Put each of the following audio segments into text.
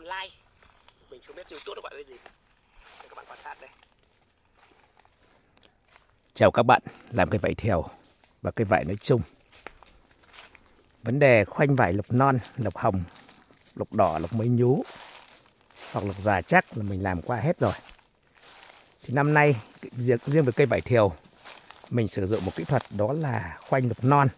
lai. Mình không biết YouTube nó gọi là gì. Để các bạn quan sát đây. Chào các bạn, làm cây vải thiều và cây vải nói chung. Vấn đề khoanh vải lục non, lục hồng, lục đỏ, lục mới nhú hoặc lục già chắc là mình làm qua hết rồi. Thì năm nay riêng về cây vải thiều mình sử dụng một kỹ thuật đó là khoanh lục non.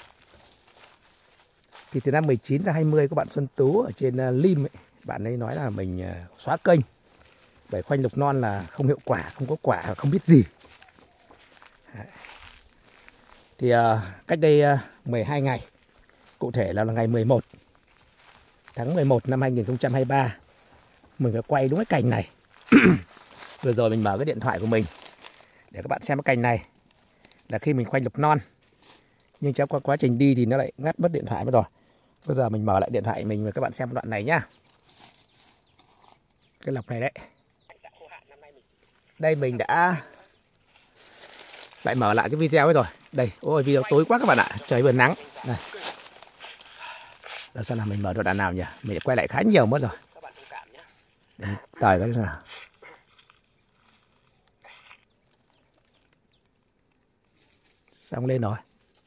Thì từ năm 19 ra 20 các bạn Xuân Tú ở trên Lim ấy, bạn ấy nói là mình xóa kênh bởi khoanh lục non là không hiệu quả, không có quả, không biết gì. Thì cách đây 12 ngày, cụ thể là ngày 11 tháng 11 năm 2023, mình phải quay đúng cái cành này. Vừa rồi mình mở cái điện thoại của mình để các bạn xem cái cành này là khi mình khoanh lục non. Nhưng trong quá trình đi thì nó lại ngắt mất điện thoại mất rồi. Bây giờ mình mở lại điện thoại mình và các bạn xem đoạn này nhá. Cái lọc này đấy. Đây mình đã lại mở lại cái video ấy rồi. Đây, ôi video tối quá các bạn ạ. Trời vừa nắng. Đây. Làm sao nào mình mở đoạn nào nhỉ? Mình đã quay lại khá nhiều mất rồi. Đấy, tời cái nào. Xong lên rồi.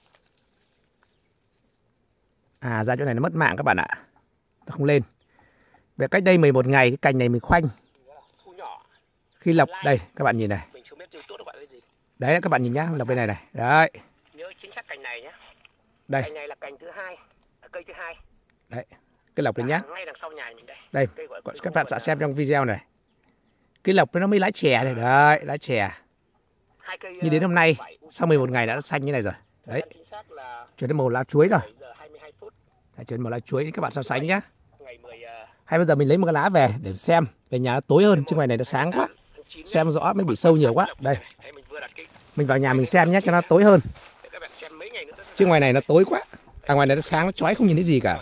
À ra chỗ này nó mất mạng các bạn ạ. Nó không lên. Về cách đây 11 ngày cái cành này mình khoanh. Khi lọc đây các bạn nhìn này. Đấy các bạn nhìn nhá, lọc bên này này. Đấy. Nhớ chính xác cành này nhé. Đây. Cành này là cành thứ hai, cây thứ hai. Đấy. Cái lọc này nhá. Ngay đằng sau nhà mình đây. Đây, các bạn sẽ xem trong video này. Cái lọc nó mới lá chè này, đấy, lá chè. Như đến hôm nay, sau 11 ngày đã xanh như này rồi. Đấy. Chuyển đến màu lá chuối rồi. Đấy, chuyển màu lá chuối các bạn so sánh nhá. Hay bây giờ mình lấy một cái lá về để xem, về nhà nó tối hơn chứ ngoài này nó sáng quá. Xem rõ mới bị sâu nhiều quá. Đây. Mình vào nhà mình xem nhé cho nó tối hơn. Chứ ngoài này nó tối quá. À ngoài này nó sáng nó chói không nhìn thấy gì cả.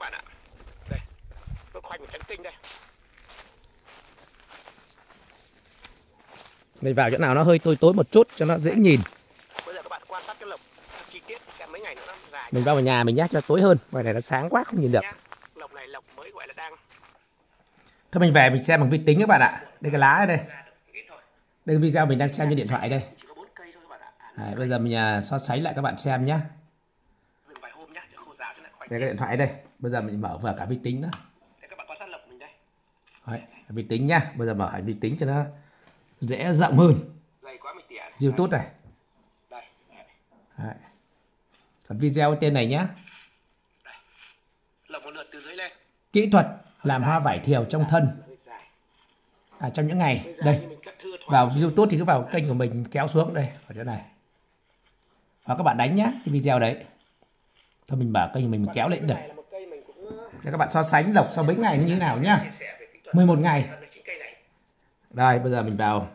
Mình vào chỗ nào nó hơi tối tối một chút cho nó dễ nhìn. Mình vào nhà mình nhé cho tối hơn. Ngoài này nó sáng quá không nhìn được. Thôi mình về mình xem bằng vi tính các bạn ạ. Đây cái lá đây. Đây video mình đang xem trên điện thoại đây. Đấy, bây giờ mình so sánh lại các bạn xem nhé. Đây cái điện thoại đây. Bây giờ mình mở vừa cả vi tính nữa. Đấy, vi tính nhá. Bây giờ mở vi tính cho nó dễ rộng hơn. YouTube này. Đấy. Còn video tên này nhá. Kỹ thuật làm hoa vải thiều trong thân. Trong những ngày đây. Vào YouTube thì cứ vào kênh của mình kéo xuống đây ở chỗ này. Và các bạn đánh nhá cái video đấy. Thôi mình mở kênh của mình kéo lên được. Để các bạn so sánh lộc sau mấy ngày như thế nào nhá. 11 ngày. Đây bây giờ mình vào.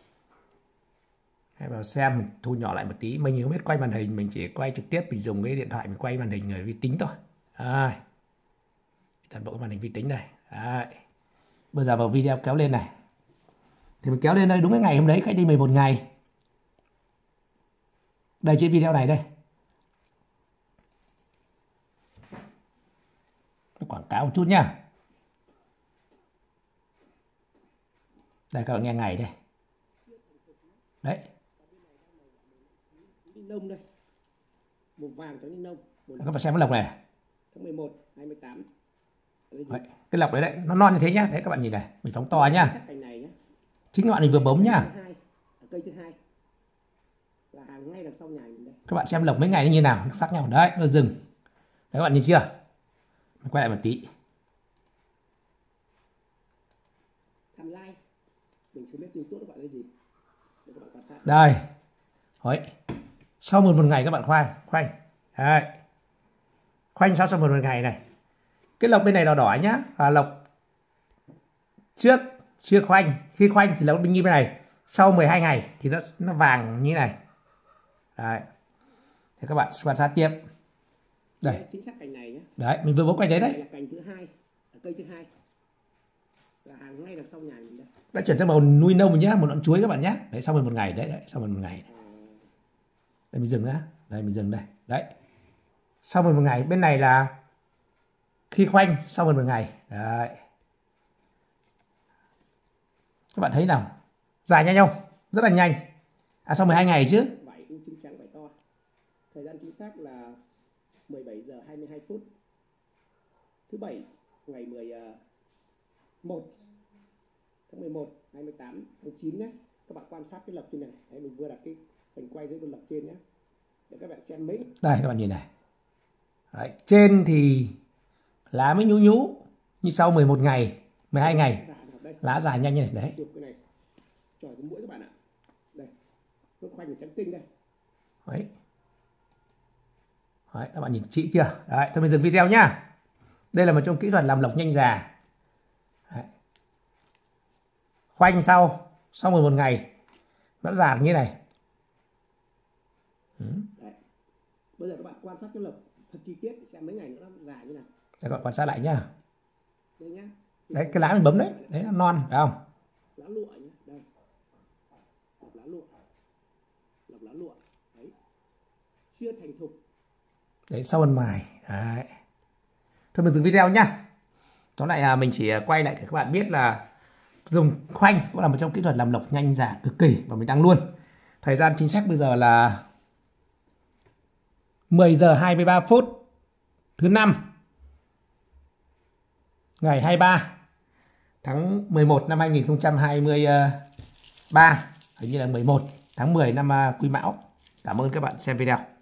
Hãy vào xem, mình thu nhỏ lại một tí. Mình không biết quay màn hình, mình chỉ quay trực tiếp, mình dùng cái điện thoại mình quay màn hình người vi tính thôi. Đây. Toàn bộ cái màn hình vi tính này. Đấy. Bây giờ vào video kéo lên này. Thì mình kéo lên đây đúng cái ngày hôm đấy, cách đây 11 ngày. Đây trên video này đây. Nó quảng cáo một chút nhá. Đây các bạn nghe ngày đây. Đấy. Nông đây. Một vàng có nông. Các bạn xem cái lọc này. Tháng 11, 28. Đấy, cái lọc đấy đấy, nó non như thế nhá. Đấy các bạn nhìn này, mình phóng to nhá. Chính ngọn này vừa bóng nhá. Cây thứ hai. Là hàng ngay đằng sau nhà mình đây. Các bạn xem lọc mấy ngày nó như nào, nó khác nhau. Đấy, nó dừng. Đấy các bạn nhìn chưa? Mình quay lại một tí. Tham like. Mình không biết YouTube nó gọi là gì. Để các bạn quan sát. Đây. Đấy. Sau một ngày các bạn khoanh. Đấy. Khoanh sau một ngày này. Cái lọc bên này đỏ đỏ nhá. Lọc trước chưa khoanh, khi khoanh thì lọc bên như bên này. Sau 12 ngày thì nó vàng như này. Đấy. Thì các bạn quan sát tiếp. Đây. Chính xác cành này nhé. Đấy, mình vừa bố quay đấy đấy. Là cành thứ hai, cây thứ hai. Là hàng ngay đằng sau nhà mình đây. Đã chuyển sang màu nuôi nông nhá, một ngọn chuối các bạn nhé. Đấy sau 11 ngày đấy, sau 11 ngày. Đây mình dừng đã. Đây mình dừng đây. Đấy. Sau 11 ngày bên này là khi khoanh sau 11 ngày. Đấy. Các bạn thấy nào? Dài nhanh không? Rất là nhanh. Sau 12 ngày chứ. Vảy u trứng trắng vảy to. Thời gian chính xác là 17 giờ 22 phút. Thứ bảy ngày 11 tháng 11 28 tháng 9 nhé. Các bạn quan sát cái lọc trên này. Đấy, mình vừa đặt cái hình quay dưới con lọc trên nhé. Để các bạn xem mấy. Đây các bạn nhìn này. Đấy, trên thì lá mới nhú nhú, như sau 11 ngày, 12 ngày lá dài nhanh như này. Đấy. Chọi cái mũi các bạn ạ. Đây. Nó khoanh ở trắng tinh đây. Đấy. Đấy, các bạn nhìn chị chưa? Đấy, thôi mình dừng video nhá. Đây là một trong kỹ thuật làm lộc nhanh già. Đấy. Khoanh sau 11 ngày nó già như này. Đấy. Bây giờ các bạn quan sát cái lộc thật chi tiết xem mấy ngày nữa nó già như nào. Các bạn quan sát lại nhá. Đây nhá. Đấy, cái lá mình bấm đấy, đấy nó non phải không? Lá lụa nhé, đây. Lọc lá lụa. Lọc lá lụa. Đấy. Chưa thành thục. Đấy, sau phần mài. Đấy. Thôi mình dừng video nhá. Tóm lại mình chỉ quay lại để các bạn biết là dùng khoanh cũng là một trong kỹ thuật làm lộc nhanh già cực kỳ, và mình đăng luôn. Thời gian chính xác bây giờ là 10 giờ 23 phút thứ 5 ngày 23 tháng 11 năm 2023, hình như là 11 tháng 10 năm Quý Mão. Cảm ơn các bạn xem video.